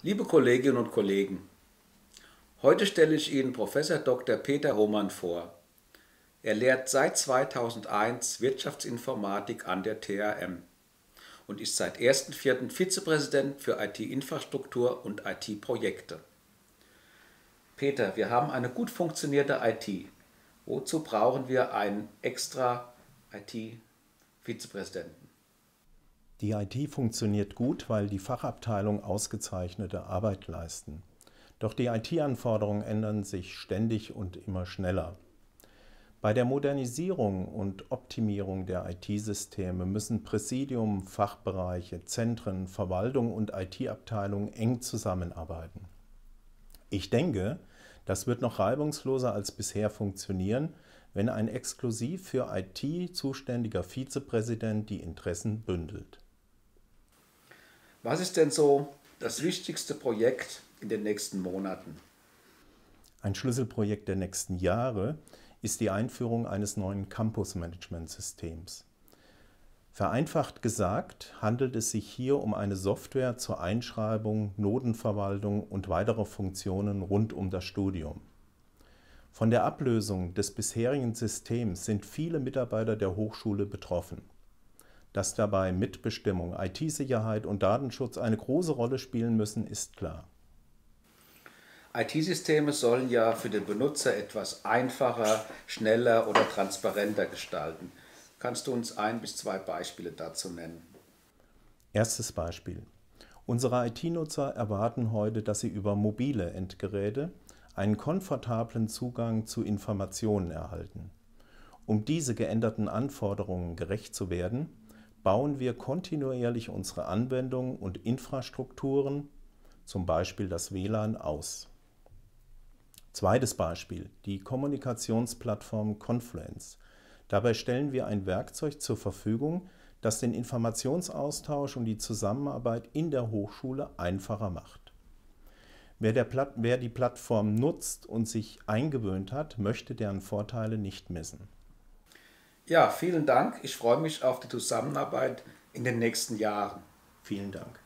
Liebe Kolleginnen und Kollegen, heute stelle ich Ihnen Professor Dr. Peter Roman vor. Er lehrt seit 2001 Wirtschaftsinformatik an der THM und ist seit 1.4. Vizepräsident für IT-Infrastruktur und IT-Projekte. Peter, wir haben eine gut funktionierende IT. Wozu brauchen wir einen extra IT-Vizepräsidenten? Die IT funktioniert gut, weil die Fachabteilungen ausgezeichnete Arbeit leisten. Doch die IT-Anforderungen ändern sich ständig und immer schneller. Bei der Modernisierung und Optimierung der IT-Systeme müssen Präsidium, Fachbereiche, Zentren, Verwaltung und IT-Abteilungen eng zusammenarbeiten. Ich denke, das wird noch reibungsloser als bisher funktionieren, wenn ein exklusiv für IT zuständiger Vizepräsident die Interessen bündelt. Was ist denn so das wichtigste Projekt in den nächsten Monaten? Ein Schlüsselprojekt der nächsten Jahre ist die Einführung eines neuen Campus-Management-Systems. Vereinfacht gesagt handelt es sich hier um eine Software zur Einschreibung, Notenverwaltung und weiterer Funktionen rund um das Studium. Von der Ablösung des bisherigen Systems sind viele Mitarbeiter der Hochschule betroffen. Dass dabei Mitbestimmung, IT-Sicherheit und Datenschutz eine große Rolle spielen müssen, ist klar. IT-Systeme sollen ja für den Benutzer etwas einfacher, schneller oder transparenter gestalten. Kannst du uns 1 bis 2 Beispiele dazu nennen? Erstes Beispiel. Unsere IT-Nutzer erwarten heute, dass sie über mobile Endgeräte einen komfortablen Zugang zu Informationen erhalten. Um diese geänderten Anforderungen gerecht zu werden, bauen wir kontinuierlich unsere Anwendungen und Infrastrukturen, zum Beispiel das WLAN, aus. Zweites Beispiel, die Kommunikationsplattform Confluence. Dabei stellen wir ein Werkzeug zur Verfügung, das den Informationsaustausch und die Zusammenarbeit in der Hochschule einfacher macht. Wer die Plattform nutzt und sich eingewöhnt hat, möchte deren Vorteile nicht missen. Ja, vielen Dank. Ich freue mich auf die Zusammenarbeit in den nächsten Jahren. Vielen Dank.